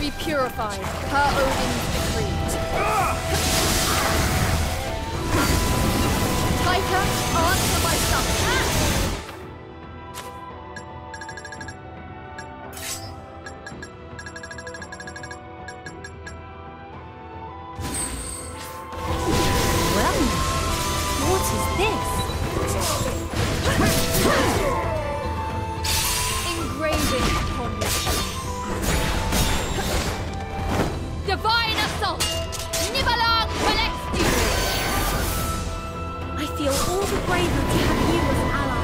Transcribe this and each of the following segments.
be purified per Odin's decree. Titan, answer my summons. Well, what is this? Engraving upon your shield. Divine assault! Nibalang Celestial! I feel all the braver to have you as an ally.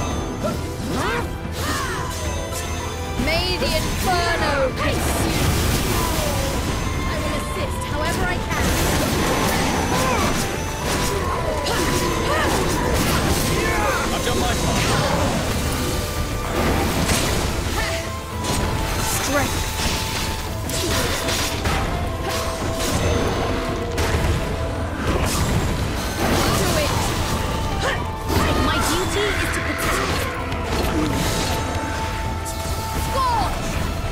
May the Inferno consume! I will assist however I can. I've done my part. Strength. Do it! My duty is to protect. Scorch!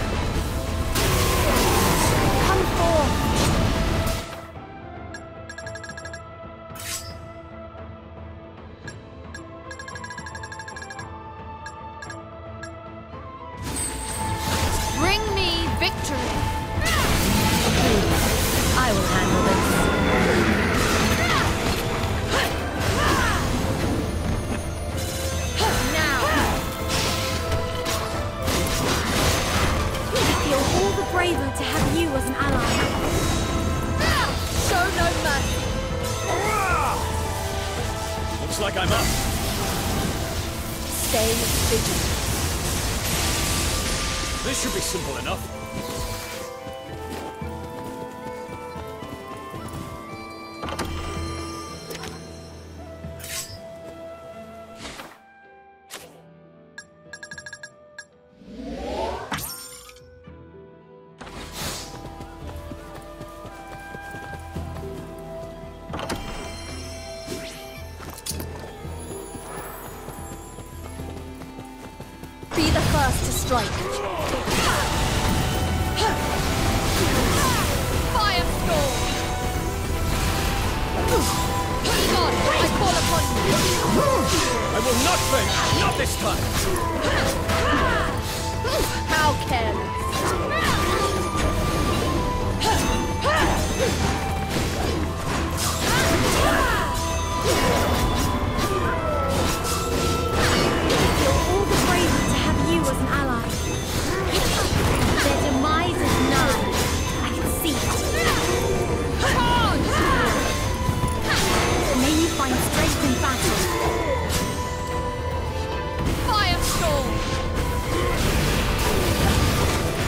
Come forth. Bring me victory! I will handle this. Now! I feel all the braver to have you as an ally. Show no mercy! Looks like I'm up. Stay vigilant. This should be simple enough. Be the first to strike. Firestorm! God, I call upon you! I will not fail! Not this time! How careless! All the braver to have you as an ally. Their demise is nigh. I can see it. Charge! May you find strength in battle. Firestorm!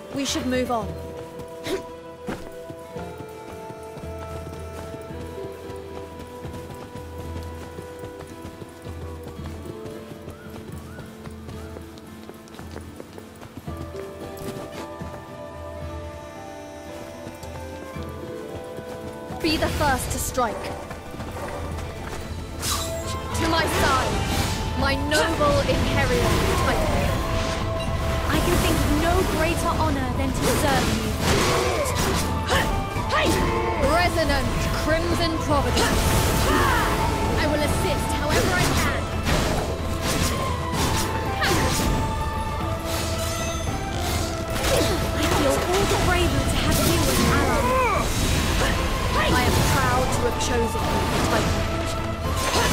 We should move on. Be the first to strike. To my side, my noble Imperial Titan. I can think of no greater honor than to serve you. Resonant Crimson Providence. I will assist however I can. I feel all the braver to have you as an ally. I am proud to have chosen you, Titan.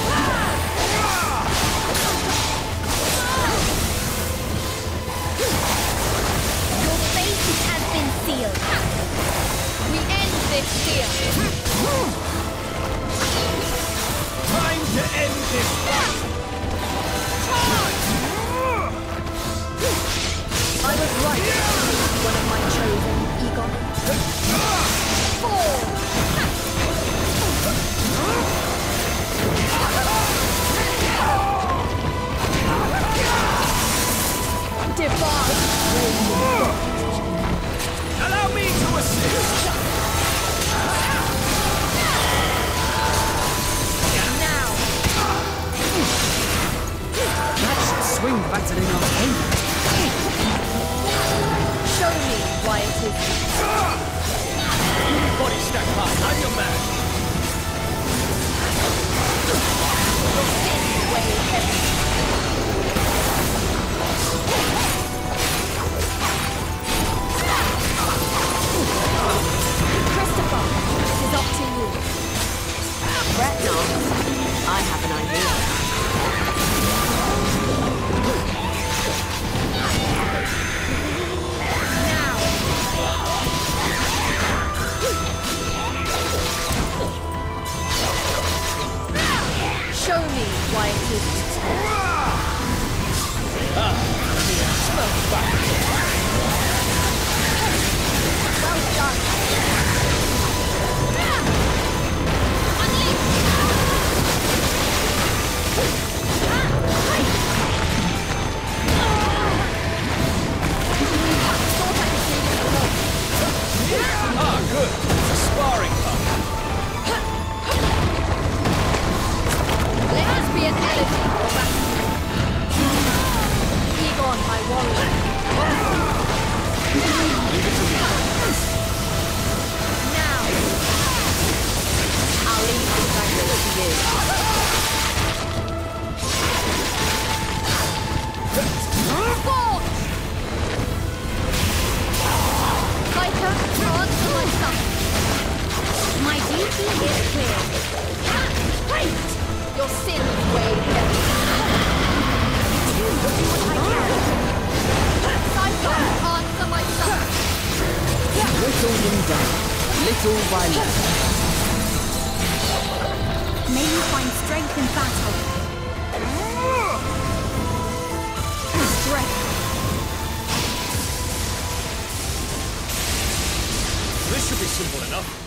Your fate has been sealed. We end this deal. Time to end this fight! I was right to choose one of my chosen, Egon. Fall! Divine! Allow me to assist! Now! That should swing better in our favor. Show me why it is. Body stack high, I'm your man! Your sins weigh heavy. Christopher, it is up to you. Fret not. I have an idea. Now! Show me why it is. Well done. Ah, good! It's a sparring partner. Let us be an elegy for battle. Egon, my warrior. Leave it to me. Now! I'll leave the fragment to you. Forge! Piper, answer my son. My duty is clear. Your sins weigh heavy. Do what I can. Piper, answer my son. Little in done, little by little. May you find strength in battle. Strength. This should be simple enough.